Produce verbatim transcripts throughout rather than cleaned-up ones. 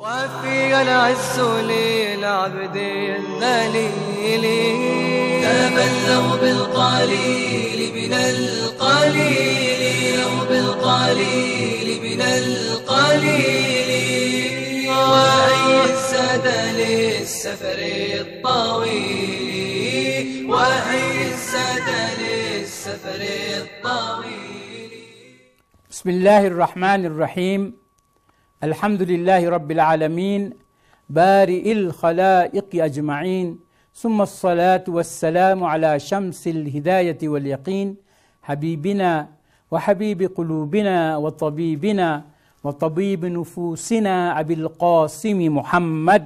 وفي العز للعبد الذليل تبلغ بالقليل من القليل بالقليل من القليل وأي السد للسفر الطويل وأي السد للسفر الطويل. بسم الله الرحمن الرحيم. الحمد لله رب العالمين بارئ الخلائق أجمعين، ثم الصلاة والسلام على شمس الهداية واليقين حبيبنا وحبيب قلوبنا وطبيبنا وطبيب نفوسنا أبي القاسم محمد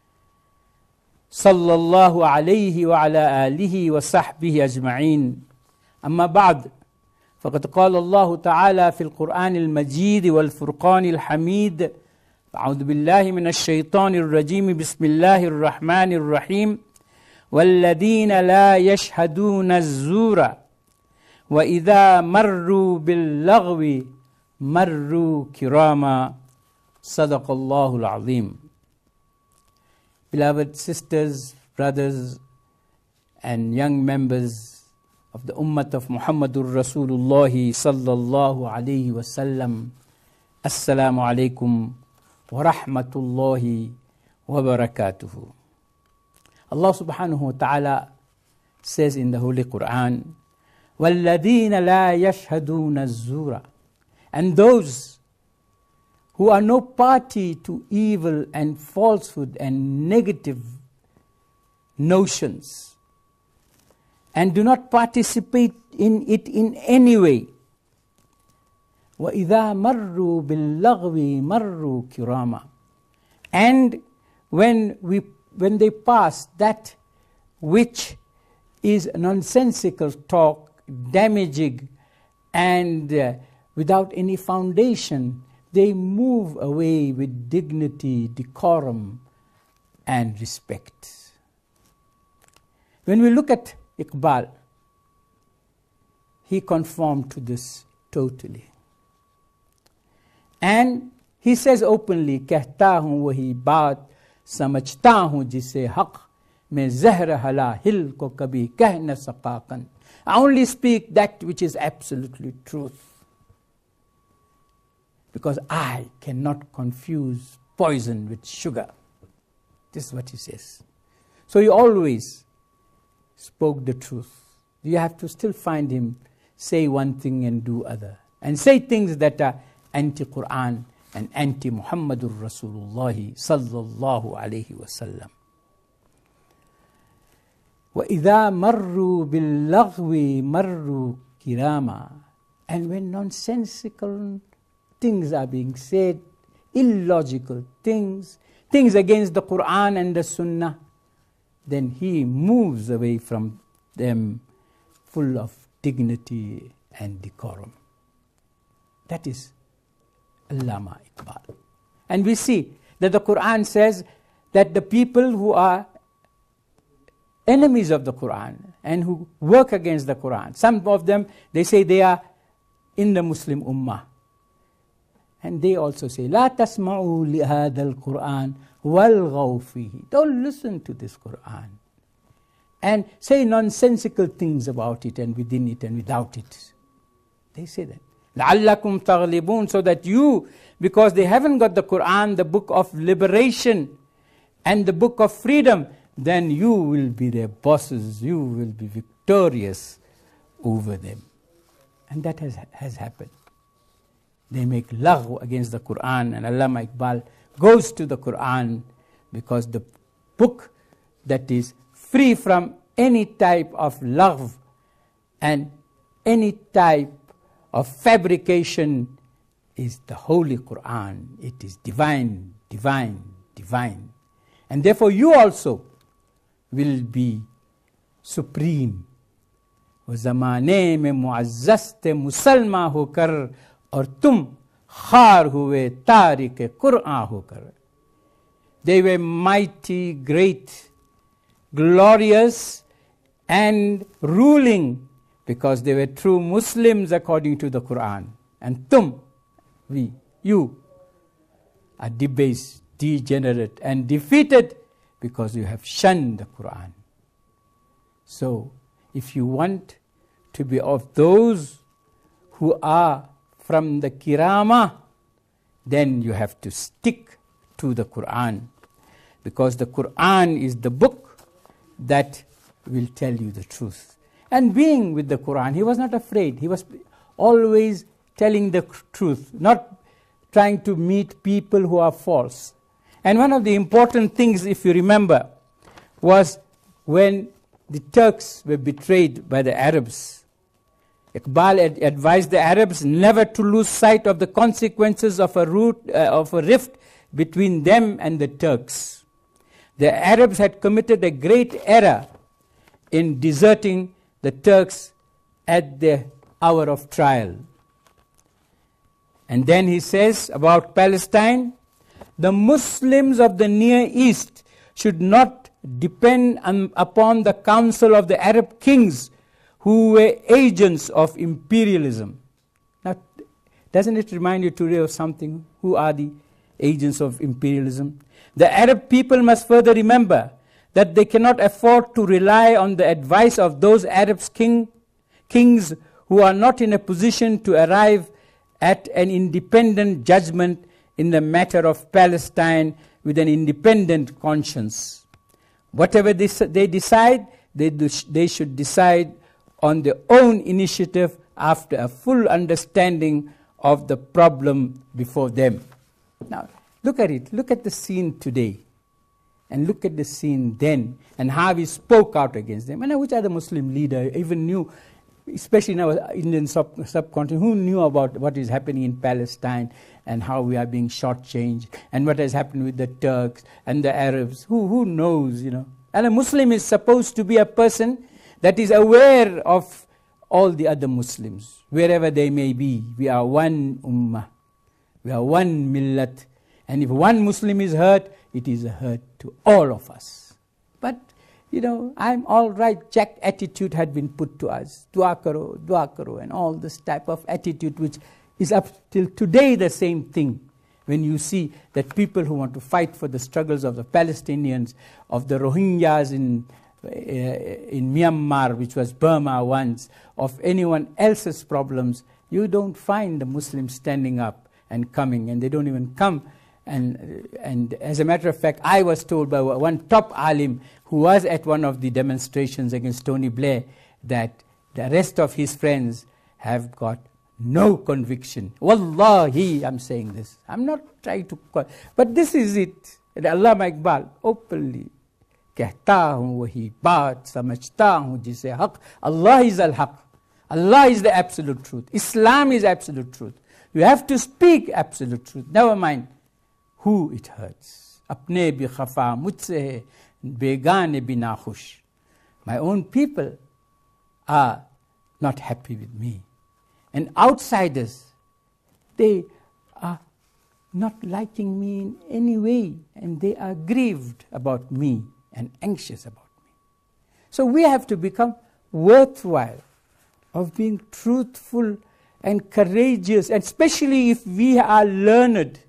صلى الله عليه وعلى آله وصحبه أجمعين. أما بعد، فقد قال الله تعالى في القرآن المجيد والفرقان الحميد: أعوذ بالله من الشيطان الرجيم، بسم الله الرحمن الرحيم: والذين لا يشهدون الزور وإذا مروا باللغو مروا كراما. صدق الله العظيم. Beloved sisters, brothers, and young members of the Ummah of Muhammadur Rasulullah sallallahu alayhi wa sallam, Assalamu alaikum wa rahmatullahi wa barakatuhu. Allah subhanahu wa ta'ala says in the Holy Quran, وَالَّذِينَ لَا يَشْهَدُونَ الزُّورَ, and those who are no party to evil and falsehood and negative notions, and do not participate in it in any way. وَإِذَا مَرُّوا بِاللَّغْوِ مَرُّوا كِرَامًا, and when we when they pass that which is nonsensical talk, damaging and uh, without any foundation, they move away with dignity, decorum and respect. When we look at Iqbal, he conformed to this totally. And he says openly, कहता हूँ वही बात समझता हूँ जिसे हक़ में ज़हर हला हिल को कभी कह न सका कन. I only speak that which is absolutely truth, because I cannot confuse poison with sugar. This is what he says. So he always spoke the truth. You have to still find him say one thing and do other, and say things that are anti-Quran and anti-Muhammadur Rasulullah sallallahu alayhi wa sallam. وَإِذَا مَرُّوا بِاللَّغْوِ مَرُّوا كِرَامًا, and when nonsensical things are being said, illogical things, things against the Quran and the Sunnah, then he moves away from them full of dignity and decorum. That is Allama Iqbal. And we see that the Quran says that the people who are enemies of the Quran and who work against the Quran, some of them, they say they are in the Muslim Ummah. And they also say, لا تسمعوا لهذا القرآن والغوا فيه. Don't listen to this Quran and say nonsensical things about it and within it and without it. They say that. لعلكم تغلبون, so that you, because they haven't got the Quran, the book of liberation and the book of freedom, then you will be their bosses, you will be victorious over them. And that has, has happened. They make lagh against the Quran, and Allama Iqbal goes to the Quran because the book that is free from any type of lagh and any type of fabrication is the Holy Quran. It is divine, divine, divine. And therefore you also will be supreme. वो ज़माने में मुअज़्ज़ज़ थे मुसलमान होकर और तुम खार हुए तारिक कुरान होकर. They were mighty, great, glorious and ruling because they were true Muslims according to the Quran. And tum, we, you, are debased, degenerate and defeated because you have shunned the Quran. So, if you want to be of those who are from the Kirama, then you have to stick to the Quran, because the Quran is the book that will tell you the truth. And being with the Quran, he was not afraid. He was always telling the truth, not trying to meet people who are false. And one of the important things, if you remember, was when the Turks were betrayed by the Arabs. Iqbal ad- advised the Arabs never to lose sight of the consequences of a, root, uh, of a rift between them and the Turks. The Arabs had committed a great error in deserting the Turks at the hour of trial. And then he says about Palestine, the Muslims of the Near East should not depend on, upon the counsel of the Arab kings who were agents of imperialism. Now, doesn't it remind you today of something? Who are the agents of imperialism? The Arab people must further remember that they cannot afford to rely on the advice of those Arab king, kings who are not in a position to arrive at an independent judgment in the matter of Palestine with an independent conscience. Whatever they, they decide, they, do, they should decide on their own initiative after a full understanding of the problem before them. Now, look at it. Look at the scene today. And look at the scene then, and how he spoke out against them. And which other Muslim leader even knew, especially in our Indian sub- subcontinent, who knew about what is happening in Palestine and how we are being shortchanged and what has happened with the Turks and the Arabs? Who, who knows, you know? And a Muslim is supposed to be a person that is aware of all the other Muslims, wherever they may be. We are one ummah. We are one millat. And if one Muslim is hurt, it is a hurt to all of us. But, you know, I'm all right. Jack attitude had been put to us. Dua karo, dua karo, and all this type of attitude, which is up till today the same thing. When you see that people who want to fight for the struggles of the Palestinians, of the Rohingyas in uh, in Myanmar, which was Burma once, of anyone else's problems, you don't find the Muslims standing up and coming, and they don't even come. And, and as a matter of fact, I was told by one top alim who was at one of the demonstrations against Tony Blair that the rest of his friends have got no conviction. Wallahi, I'm saying this. I'm not trying to... But this is it. Allama Iqbal openly कहता हूँ वही बात समझता हूँ जिसे हक. Allah is al-haq. Allah is the absolute truth. Islam is absolute truth. You have to speak absolute truth. Never mind who it hurts. अपने भी खफा मुझसे है बेगाने भी नाखुश. My own people are not happy with me. And outsiders, they are not liking me in any way, and they are grieved about me and anxious about me. So we have to become worthwhile of being truthful and courageous, and especially if we are learned.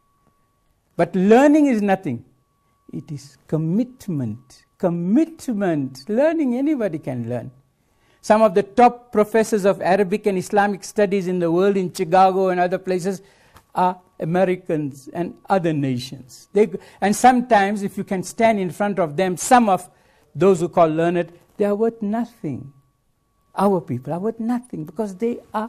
But learning is nothing. It is commitment. Commitment. Learning, anybody can learn. Some of the top professors of Arabic and Islamic studies in the world, in Chicago and other places, are Americans and other nations. They, and sometimes, if you can stand in front of them, some of those who call learned, they are worth nothing. Our people are worth nothing because they are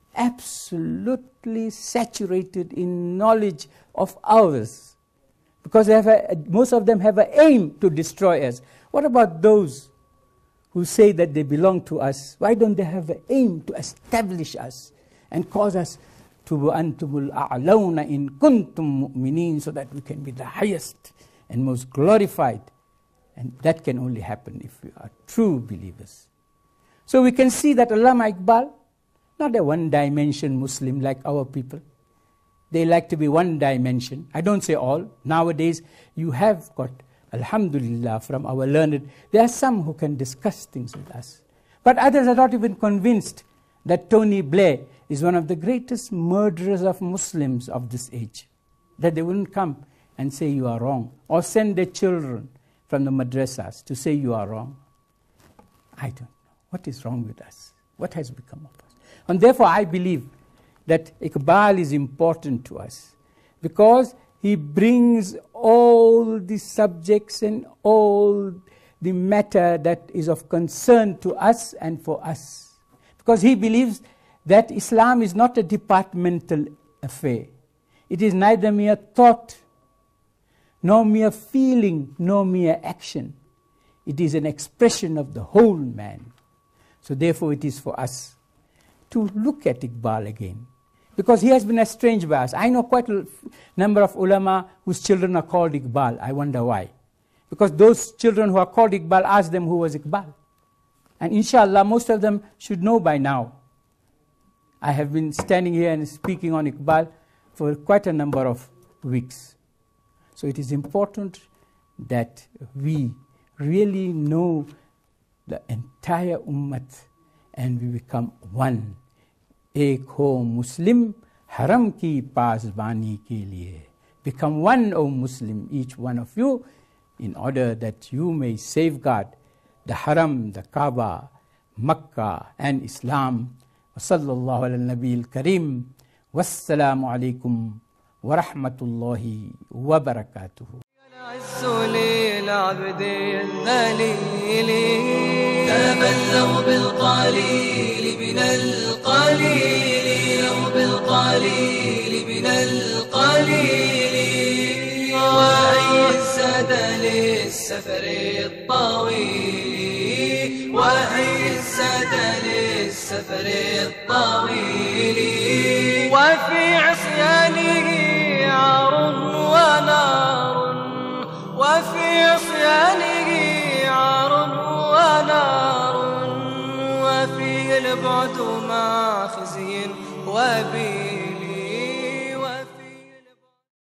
absolutely saturated in knowledge of ours. Because they have a, most of them have an aim to destroy us. What about those who say that they belong to us? Why don't they have an aim to establish us and cause us to antumul a'lawna in kuntum mu'minin, so that we can be the highest and most glorified? And that can only happen if we are true believers. So we can see that Allama Iqbal, not a one-dimension Muslim like our people. They like to be one dimension. I don't say all. Nowadays, you have got, alhamdulillah, from our learned, there are some who can discuss things with us. But others are not even convinced that Tony Blair is one of the greatest murderers of Muslims of this age. That they wouldn't come and say you are wrong, or send their children from the madrasas to say you are wrong. I don't know. What is wrong with us? What has become of us? And therefore I believe that Iqbal is important to us because he brings all the subjects and all the matter that is of concern to us and for us. Because he believes that Islam is not a departmental affair. It is neither mere thought, nor mere feeling, nor mere action. It is an expression of the whole man. So therefore it is for us to look at Iqbal again. Because he has been estranged by us. I know quite a number of ulama whose children are called Iqbal. I wonder why. Because those children who are called Iqbal, ask them who was Iqbal. And inshallah, most of them should know by now. I have been standing here and speaking on Iqbal for quite a number of weeks. So it is important that we really know the entire ummah and we become one. Ek ho Muslim, haram ki pasbani ke liye. Become one, O Muslim, each one of you, in order that you may safeguard the haram, the Kaaba, Makkah, and Islam. Wa sallallahu ala nabi al-kareem. Wassalamu alaikum wa rahmatullahi wa barakatuhu. العز للعبد الذليل تبلغ بالقليل من القليل بالقليل من القليل وعزة للسفر الطويل وعزة للسفر الطويل وفي عصيانه عار ونار وفي عصيانه عار ونار وفيه البعد مع خزي وبيل